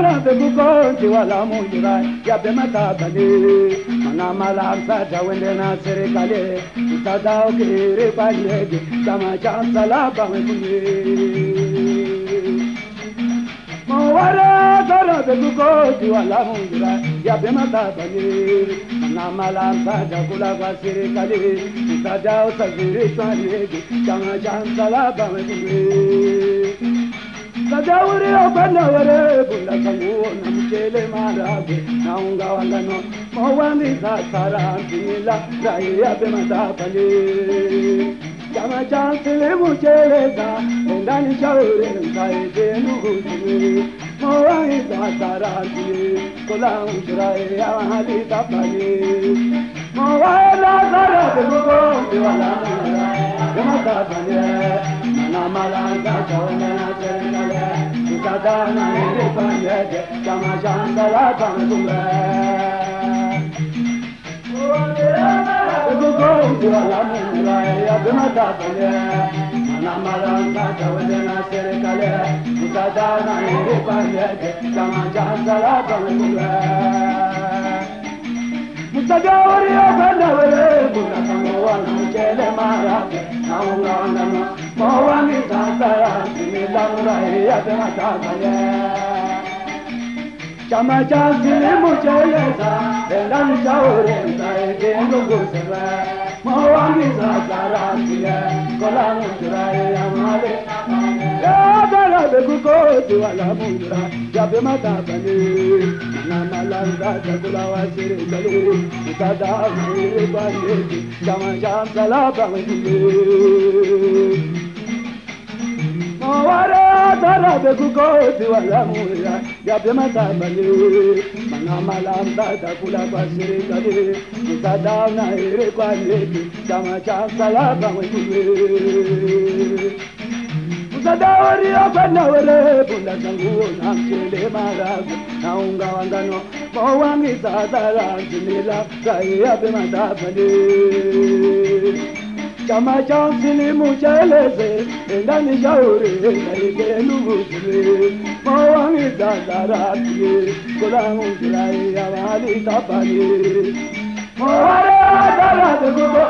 Tarabe kukonti wala mujira ya bemata bale mana mala msada wende na serikali msada ukiri kwalege kama chansa la bamekuye Mawara tarabe kukonti wala mujira ya bemata bale mana mala msada kula kwa serikali msada ukiri kwalege kama chansa la bamekuye Sajawuri opana wale bunda sangu na mchele marabe na unga wangano mawani za sarantila raya bemata pale Chama chansile mchele za endani shauri msaide nuhutume mawani za sarantile kola mshirae ya halita pale Mawala zarabe mukonde wala bemata pale Mana malanga chawana serikale Usadana ere panjede Chama chandala panjule Kukonde wala mula ya bimata pale Mana malanga chawana serikale Usadana ere panjede Chama chandala panjule Musajawari opanda wale Buna kango wana mchele marabe Na unga wangano Mawani sasara Similamura ya bemata pale Chama chansili mucheleza Endani shauri msaide ndugusewe Mawani sasara Kola mujura ya male Ya barabe kukoti wala mujura Ya bemata pale Na malanga chakula wa serikali Utada mwiri bandeki Chama chansala pangile Mawara tarabe kukoti wala mujura Ya bemata pale Mana malanga chakula wa serikali Utada mwiri bandeki Chama chansala pangile Sadawari opana wale bunda sangu na mchele marago na unga wangano mawangi sadara nzimila kaya bemata pale Chama chansili mucheleze endani shauri kaide nugusile mawangi sadara pale kola mujira ya wali tapale Mawara tarabe kuko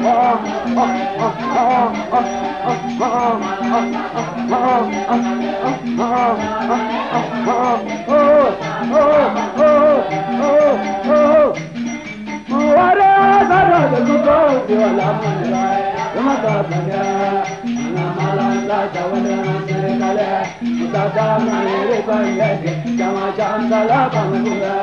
Mawara tarabe kuko wala mujira bemata pale Na malanga chawana serikale Utada mwiri kwalege Chama chansala pangule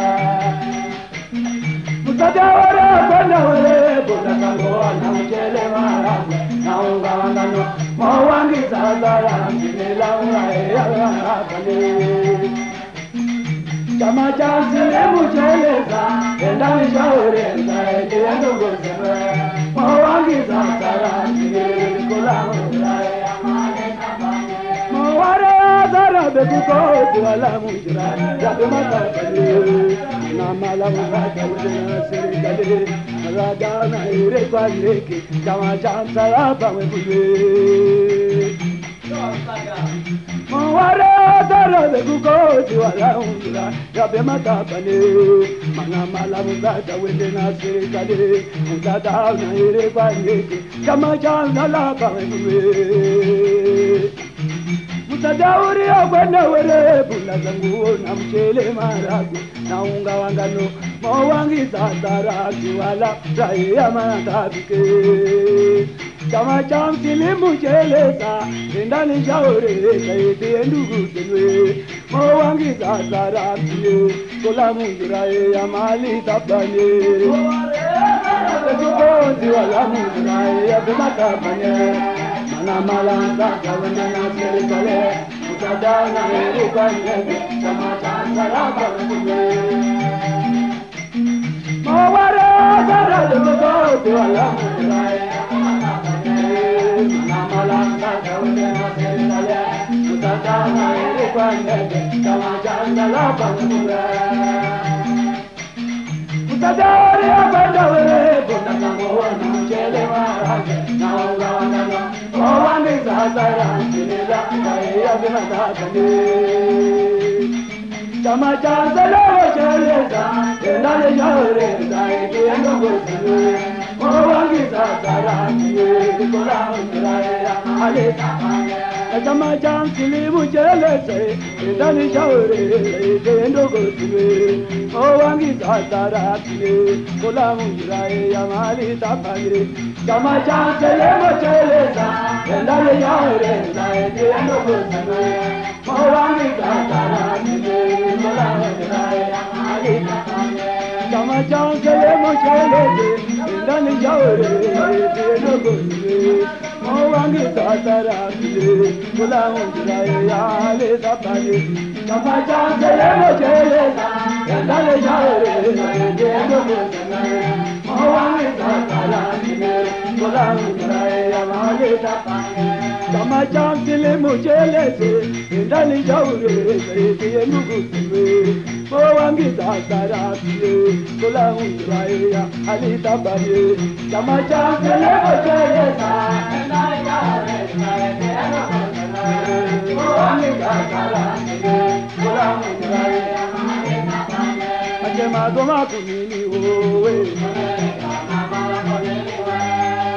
Sajawara bana wale bunda kango na mchele marabe na unga wangano mawangi sazara mchela ya pale Chama chansile mucheleza endani shauri msaide ndugusewe mawangi sazara kola mujura ya male Mawara zarabe kukoti wala mujura Ya bemata pale Na malanga chawana serikali Radana ere kwaleke Chama chansala pangile Mawara zarabe kukoti wala mujura Ya bemata pale Mana malanga chawana serikali Radana ere kwaleke Chama chansala pangile Sadawuri opana wale bunda sangu na mchele marago na unga wangano mawangi sasara wala raya manatapike Chama chansili mucheleza endani shauri kaide ndugusewe mawangi sasara kola mujura ya mali tapane Kukonti wala mujura ya bemata pale Mana malanga chawana serikale Usadana ere kwalege Chama chansala pangile Mawara tarabe kukote wala mujura ya bemata pale Mana malanga chawana serikale Usadana ere kwalege Chama chansala pangile Usadari opana wale bunda kango na mchele marabe na unga wangano Mawani sasara nzimila kaya bemata pale Chama chanza leo cheleza, endale shaure zai kiendo goswe. Mowangiza sarani, kola muraya aleta. Chama chanza limu cheleza, endale shaure zai kiendo goswe. Mowangiza sarani, kola muraya aleta pagre. Chama chanza limu cheleza, endale shaure zai kiendo goswe. Mowangiza sarani. Chama chanza lemo cheleze, indani jaure, teno goswe. Mowangiza sarani, kola muraya aleta pagre. Chama chanza lemo cheleze, indani jaure, teno goswe. Mowangiza sarani, kola muraya aleta pagre. Chama chanza lemo cheleze, indani jaure, teno goswe. Mowangiza sarani, kola muraya aleta pagre. Chama chanza lemo cheleze, indani jaure, teno goswe. Mowangiza sarani, kola muraya aleta pagre. Ajema doma kunini owe.